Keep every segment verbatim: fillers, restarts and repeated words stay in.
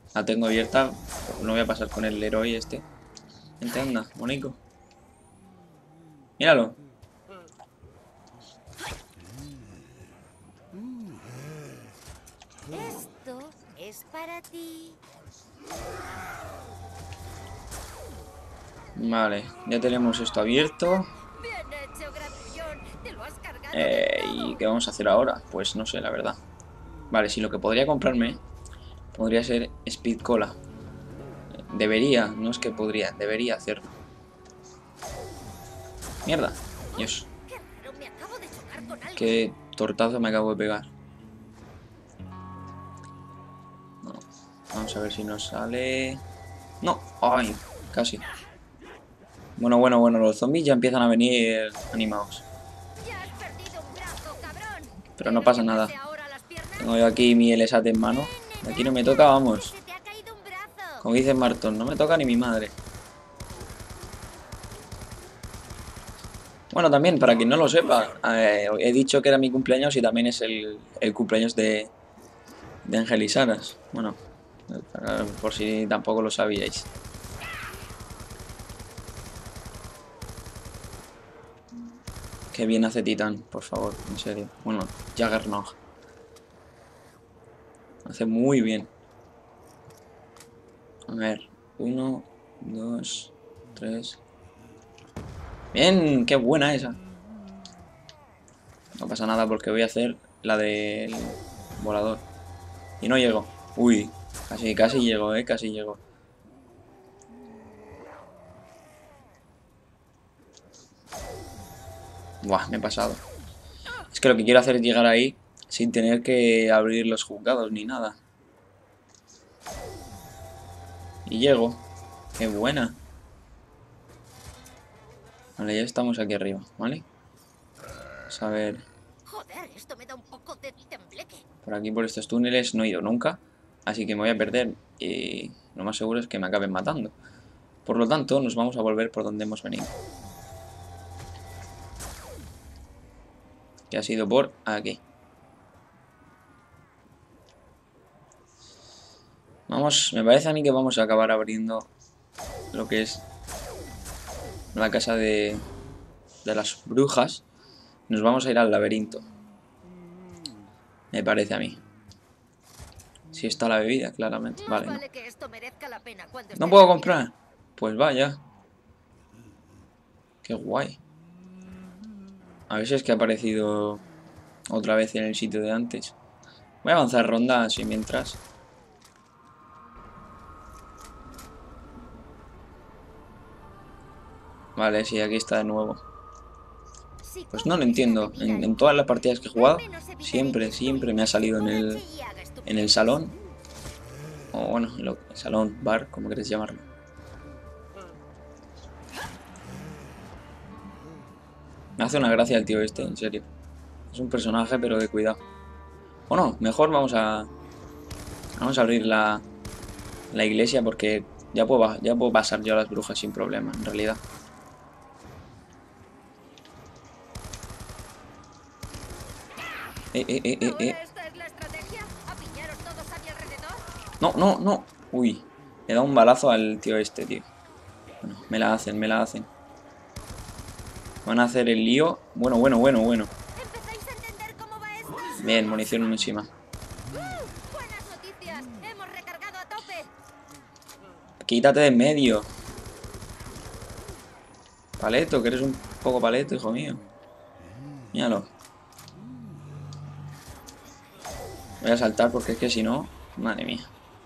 La tengo abierta. No voy a pasar con el héroe este. Vente, anda, Mónico. Míralo. Esto es para ti. Vale, ya tenemos esto abierto. Bien hecho, grandullón. Te lo has cargado del Eh, ¿Y todo. qué vamos a hacer ahora? Pues no sé, la verdad. Vale, si lo que podría comprarme podría ser Speed Cola. Debería, no es que podría, debería hacerlo. Mierda, Dios, Qué raro, me acabo de chocar con algo. qué tortazo me acabo de pegar. No, vamos a ver si nos sale. No, ay, casi. Bueno, bueno, bueno, los zombies ya empiezan a venir animados. Ya has perdido un brazo, cabrón. Pero no ¿Quieres pasa que nada. pase ahora las piernas? Tengo yo aquí mi L S A T en mano. ¡Eh, De aquí no me negrazo! toca, ¡Que vamos. se te ha caído un brazo! Como dice Marton, no me toca ni mi madre. Bueno, también, para quien no lo sepa, eh, he dicho que era mi cumpleaños y también es el, el cumpleaños de, de Ángel y Saras. Bueno, por si tampoco lo sabíais. Qué bien hace Titán, por favor, en serio. Bueno, Juggernaut. Hace muy bien. A ver, uno, dos, tres. Bien, qué buena esa. No pasa nada porque voy a hacer la del volador. Y no llego. Uy, casi, casi llego, eh, casi llego. Buah, me he pasado. Es que lo que quiero hacer es llegar ahí sin tener que abrir los juzgados ni nada. Y llego. Qué buena. Vale, ya estamos aquí arriba, ¿vale? Vamos a ver. Joder, esto me da un poco de tembleque. Por aquí, por estos túneles, no he ido nunca. Así que me voy a perder. Y lo más seguro es que me acaben matando. Por lo tanto, nos vamos a volver por donde hemos venido. Que ha sido por aquí. Vamos, me parece a mí que vamos a acabar abriendo lo que es la casa de, de las brujas. Nos vamos a ir al laberinto. Me parece a mí. Si está la bebida, claramente. Más Vale, no. vale que esto merezca la pena cuando ¿No esté puedo terminado. comprar? Pues vaya. Qué guay. A ver si es que ha aparecido otra vez en el sitio de antes. Voy a avanzar ronda así mientras. Vale, sí, aquí está de nuevo. Si Pues no lo coges esta entiendo. bebida En, en limpia, todas las partidas que he al jugado, menos evitaré que siempre, siempre me ha Scully salido se en el, emborrache y haga en el estupideces. salón. O bueno, lo, salón, bar, como queréis llamarlo. Me hace una gracia el tío este, en serio. Es un personaje, pero de cuidado. Bueno, mejor vamos a... Vamos a abrir la, la iglesia porque ya puedo, ya puedo pasar yo a las brujas sin problema, en realidad. Eh, eh, eh, eh, eh. ¿Ahora esta es la estrategia? ¿Apiñaros todos a mi alrededor? No, no, no. Uy, le da un balazo al tío este, tío. Bueno, me la hacen, me la hacen. Van a hacer el lío. Bueno, bueno, bueno, bueno. ¿Empezáis a entender cómo va esto? Bien, munición encima. ¡Uh! ¡Buenas noticias! ¡Hemos recargado a tope! Quítate de en medio. Paleto, que eres un poco paleto, hijo mío. Míralo. Voy a saltar porque es que si no... Madre mía.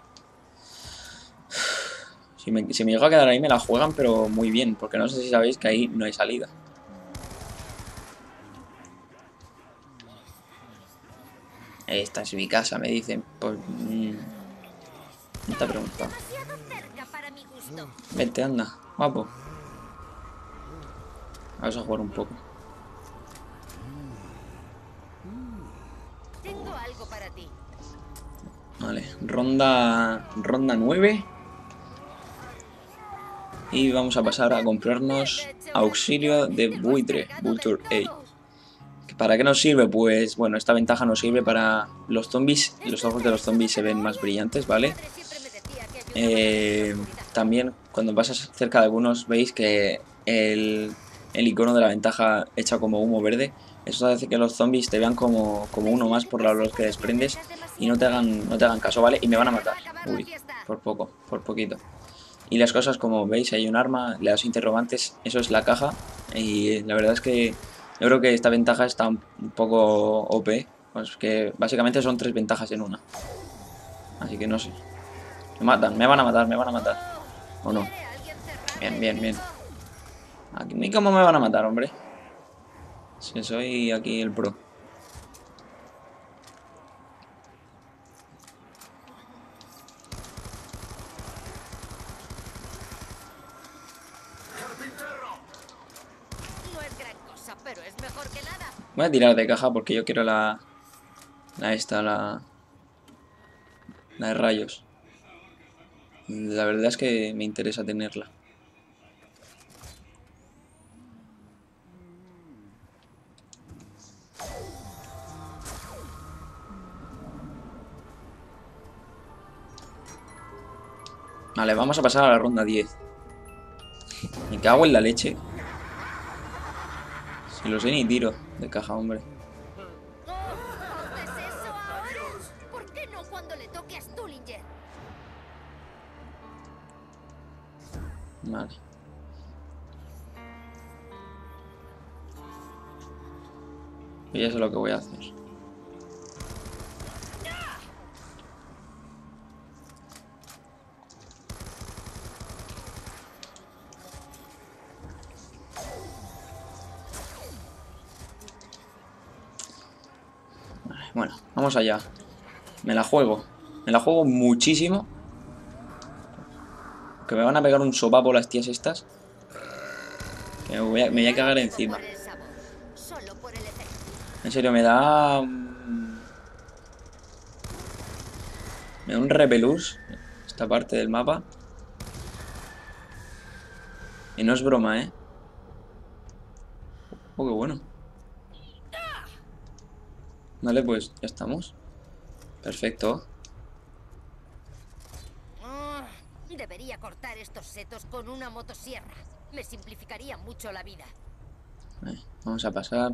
Si me, si me llego a quedar ahí me la juegan, pero muy bien. Porque no sé si sabéis que ahí no hay salida. Esta es mi casa, me dicen. Pues... Mmm, no te he preguntado. Demasiado cerca para mi gusto. Vete, anda. Guapo. Vamos a jugar un poco. Tengo algo para ti. Vale, ronda ronda nueve. Y vamos a pasar a comprarnos auxilio de buitre, Vulture A. ¿Para qué nos sirve? Pues bueno, esta ventaja nos sirve para los zombies. Los ojos de los zombies se ven más brillantes, ¿vale? eh, también cuando pasas cerca de algunos veis que el, el icono de la ventaja echa como humo verde. Eso hace que los zombies te vean como, como uno más por la luz que desprendes y no te hagan, no te hagan caso, ¿vale? Y me van a matar. Uy, por poco, por poquito. Y las cosas, como veis, hay un arma, le das interrogantes, eso es la caja. Y la verdad es que yo creo que esta ventaja está un poco O P. Pues que básicamente son tres ventajas en una. Así que no sé. Me matan, me van a matar, me van a matar. ¿O no? Bien, bien, bien. ¿A mí cómo me van a matar, hombre? Si soy aquí el pro. No es gran cosa, pero es mejor que nada. Voy a tirar de caja porque yo quiero la... La esta, la... La de rayos. La verdad es que me interesa tenerla. Vale, vamos a pasar a la ronda diez. Me cago en la leche. Si lo sé ni tiro de caja, hombre. ¿Haces eso ahora? ¿Por qué no cuando le toque a Stullinger? Vale. Y eso es lo que voy a hacer. Bueno, vamos allá. Me la juego. Me la juego muchísimo. Que me van a pegar un sopapo las tías estas. Que me voy a, me voy a cagar encima. Por el sabor, solo por el efecto. En serio, me da... mm, Me da un repelús esta parte del mapa. Y no es broma, ¿eh? Oh, qué bueno. Vale, pues ya estamos. Perfecto. Ah, debería cortar estos setos con una motosierra. Me simplificaría mucho la vida. Vale, vamos a pasar.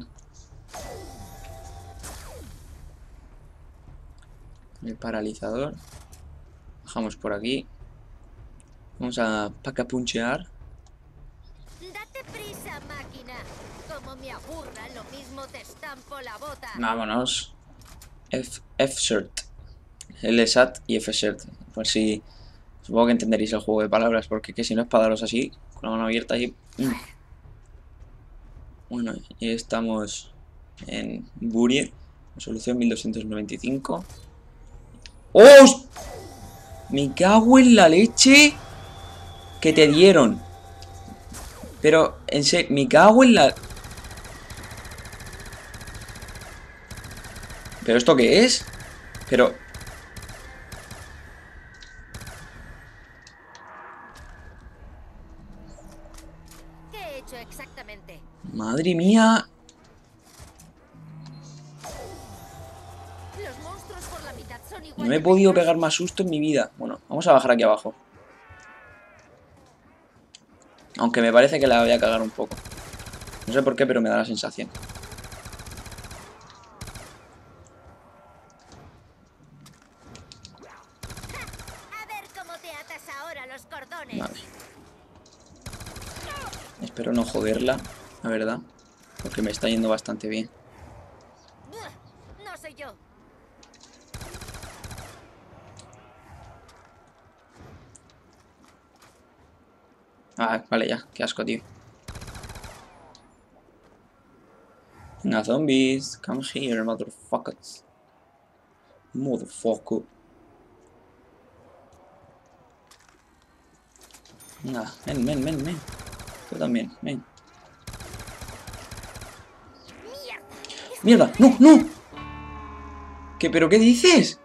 El paralizador. Bajamos por aquí. Vamos a pacapunchear. Date prisa, máquina. Como me aburra, lo mismo te estampo la bota. Vámonos. F, F-shirt. L-sat y F-shirt. Pues sí. Supongo que entenderéis el juego de palabras. Porque que si no es para daros así, con la mano abierta y... Mm. Bueno, y estamos en Burie. Resolución mil doscientos noventa y cinco. ¡Oh! Me cago en la leche que te dieron. Pero, en serio, me cago en la... ¿Pero esto qué es? Pero... ¿Qué he hecho exactamente? Madre mía. Los monstruos por la mitad son igual. No me he de podido peligrosos. pegar más susto en mi vida. Bueno, vamos a bajar aquí abajo. Aunque me parece que la voy a cagar un poco. No sé por qué, pero me da la sensación. A ver cómo te atas ahora los cordones. Vale. Espero no joderla, la verdad. Porque me está yendo bastante bien. Buah, no soy yo. Ah, vale, ya. Qué asco, tío. Venga, zombies. Come here, motherfuckers. Motherfucker. Venga, ven, ven, ven, ven. Tú también, ven. ¡Mierda! ¡No, no! ¿Qué, pero qué dices?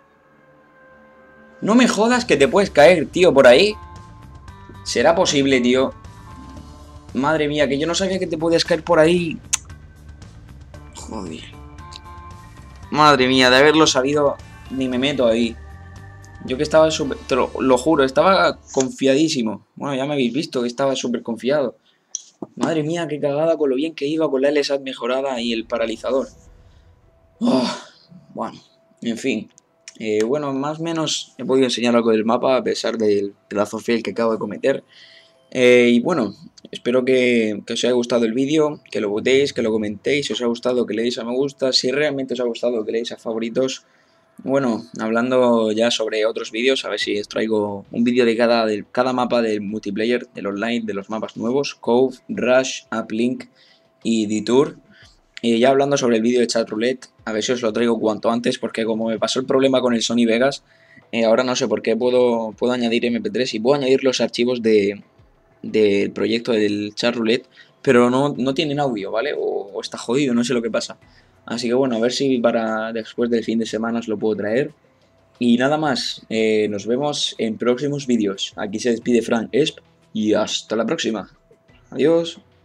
No me jodas que te puedes caer, tío, por ahí. ¿Será posible, tío? Madre mía, que yo no sabía que te podías caer por ahí. Joder. Madre mía, de haberlo sabido, ni me meto ahí. Yo que estaba súper... Te lo, lo juro, estaba confiadísimo. Bueno, ya me habéis visto que estaba súper confiado. Madre mía, qué cagada con lo bien que iba con la L S A T mejorada y el paralizador. Oh, bueno, en fin. Eh, bueno, más o menos he podido enseñar algo del mapa a pesar del pedazo fail que acabo de cometer. Eh, y bueno, espero que, que os haya gustado el vídeo, que lo votéis, que lo comentéis, si os ha gustado que le deis a me gusta, si realmente os ha gustado que le deis a favoritos. Bueno, hablando ya sobre otros vídeos, a ver si os traigo un vídeo de cada, de cada mapa del multiplayer, del online, de los mapas nuevos, Cove, Rush, Uplink y Detour. Y ya hablando sobre el vídeo de Chat Roulette, a ver si os lo traigo cuanto antes, porque como me pasó el problema con el Sony Vegas, eh, ahora no sé por qué puedo, puedo añadir eme pe tres y puedo añadir los archivos de, del proyecto del Chat Roulette, pero no, no tienen audio, ¿vale? O, o está jodido, no sé lo que pasa. Así que bueno, a ver si para después del fin de semana os lo puedo traer. Y nada más, eh, nos vemos en próximos vídeos. Aquí se despide Frank Esp y hasta la próxima. Adiós.